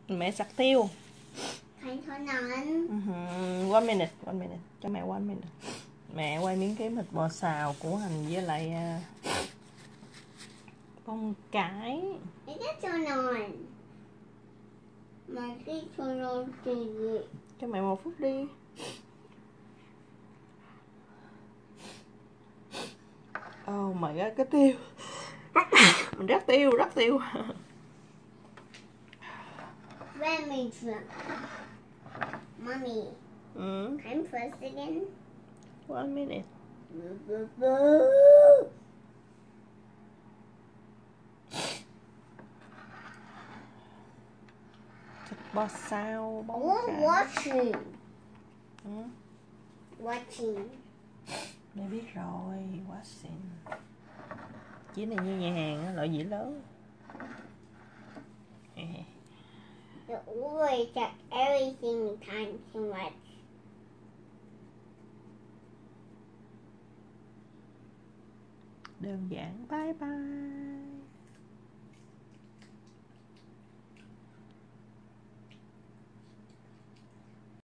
Mẹ sặc tiêu. Thành thôi nón. One minute. Cho mẹ one minute. Mẹ quay miếng cái thịt bò xào củ hành với lại bông cải. Cái thôi nón. Mà cái thôi nón thì Cho mẹ 1 phút đi. Oh my god, cái tiêu. Mình rắc tiêu. Let me try. Mommy. I'm first again. One minute. Thịt bò xào bông cải. Watching. Watching. Mẹ biết rồi, watching. Dĩa này như nhà hàng á, loại dĩa lớn. You always check everything time too much. Đơn giản. Bye bye.